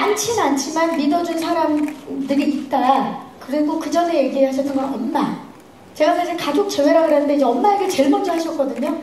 많진 않지만 믿어준 사람들이 있다. 그리고 그 전에 얘기하셨던 건 엄마. 제가 사실 가족 제외라 그랬는데 이제 엄마 얘기를 제일 먼저 하셨거든요.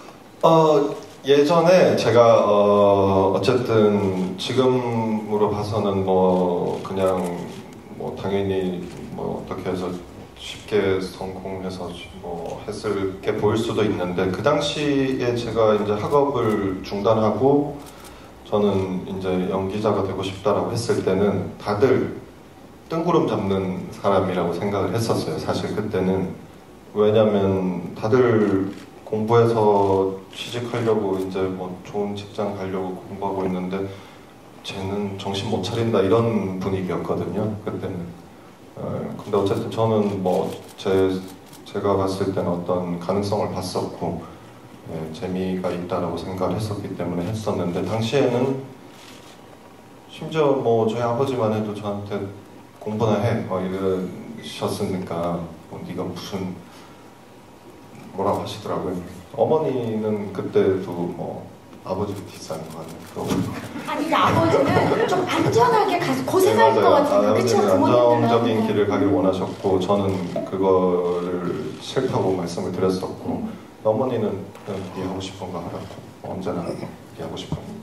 예전에 제가 어쨌든 지금으로 봐서는 뭐 그냥 뭐 당연히 뭐 어떻게 해서 쉽게 성공해서 뭐 했을 게 보일 수도 있는데, 그 당시에 제가 이제 학업을 중단하고 저는 이제 연기자가 되고 싶다라고 했을 때는 다들 뜬구름 잡는 사람이라고 생각을 했었어요. 사실 그때는. 왜냐면 다들 공부해서 취직하려고 이제 뭐 좋은 직장 가려고 공부하고 있는데 쟤는 정신 못 차린다, 이런 분위기였거든요. 그때는. 근데 어쨌든 저는 뭐 제가 봤을 때는 어떤 가능성을 봤었고, 재미가 있다라고 생각을 했었기 때문에 했었는데, 당시에는 심지어 뭐 저희 아버지만 해도 저한테 공부나 해 이러셨으니까 네가 무슨 뭐라고 하시더라고요. 어머니는 그때도 뭐 아버지 뒷산 거 같아요. 아니 아버지는 좀 안전하게 가서 고생할 것 같은데, 아버지는 안정적인 길을 가길 원하셨고, 저는 그거를 싫다고 말씀을 드렸었고, 어머니는 그냥 네 하고 싶은 거 하라고, 언제나 네 하고 싶은 거.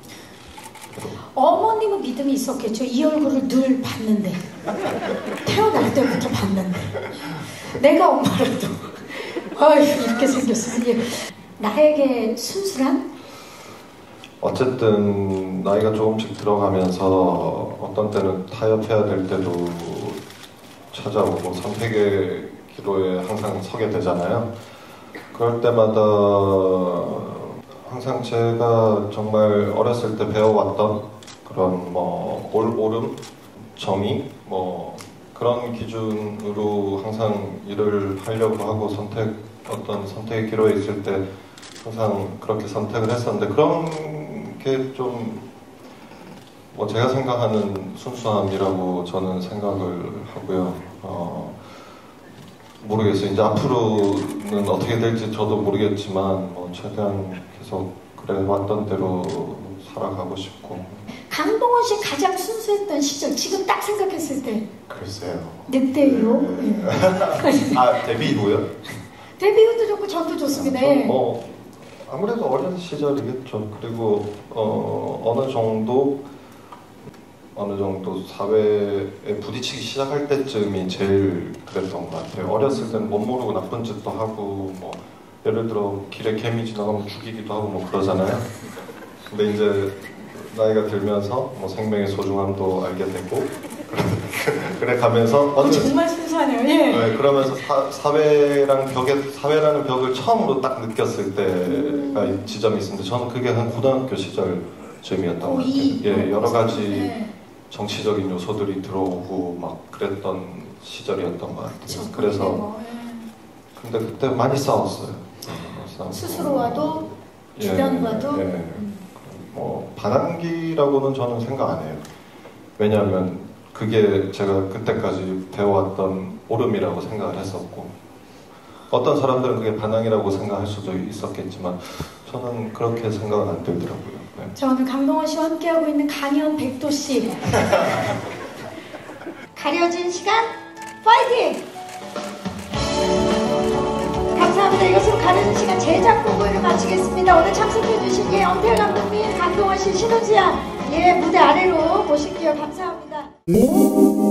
어머님은 믿음이 있었겠죠. 이 얼굴을 늘 봤는데, 태어날 때부터 봤는데, 내가 엄마라도 아휴 이렇게 생겼으니. 나에게 순수한? 어쨌든 나이가 조금씩 들어가면서 어떤 때는 타협해야 될 때도 찾아오고 선택의 기로에 항상 서게 되잖아요. 그럴 때마다 항상 제가 정말 어렸을 때 배워왔던 그런 뭐 옳음, 정의, 뭐 그런 기준으로 항상 일을 하려고 하고 어떤 선택의 기로에 있을 때 항상 그렇게 선택을 했었는데, 그런 게 좀 뭐 제가 생각하는 순수함이라고 저는 생각을 하고요. 모르겠어요. 이제 앞으로는 어떻게 될지 저도 모르겠지만 뭐 최대한 계속 그래 왔던 대로 살아가고 싶고. 강동원 씨 가장 순수했던 시절, 지금 딱 생각했을 때. 글쎄요. 늑대 이후? 네. 아, 데뷔 이후요? 데뷔 이후도 좋고 전도 좋습니다. 뭐 아무래도 어린 시절이겠죠. 그리고 어느 정도 사회에 부딪히기 시작할 때쯤이 제일 그랬던 것 같아요. 어렸을 때는 못 모르고 나쁜 짓도 하고, 뭐 예를 들어 길에 개미 지나가면 죽이기도 하고 뭐 그러잖아요. 근데 이제 나이가 들면서 뭐 생명의 소중함도 알게 되고 그래 가면서 정말 순수하네요. 예. 네, 그러면서 사회라는 벽을 처음으로 딱 느꼈을 때가 지점이 있었는데, 저는 그게 한 고등학교 시절쯤이었던 것 같아요. 예, 여러 가지 정치적인 요소들이 들어오고 막 그랬던 시절이었던 것 같아요. 그래서 근데 그때 많이 싸웠어요. 스스로와도 주변과도. 뭐 반항기라고는 저는 생각 안 해요. 왜냐하면 그게 제가 그때까지 배워왔던 옳음이라고 생각을 했었고, 어떤 사람들은 그게 반항이라고 생각할 수도 있었겠지만 저는 그렇게 생각은 안 들더라고요. 네. 저는 강동원 씨와 함께하고 있는 강연 백도 씨. 가려진 시간 파이팅! 감사합니다. 이것으로 가려진 시간 제작 보고를 마치겠습니다. 오늘 참석해주신 엄태일 감독님, 강동원 씨, 신은지양 무대 아래로 모실게요. 감사합니다.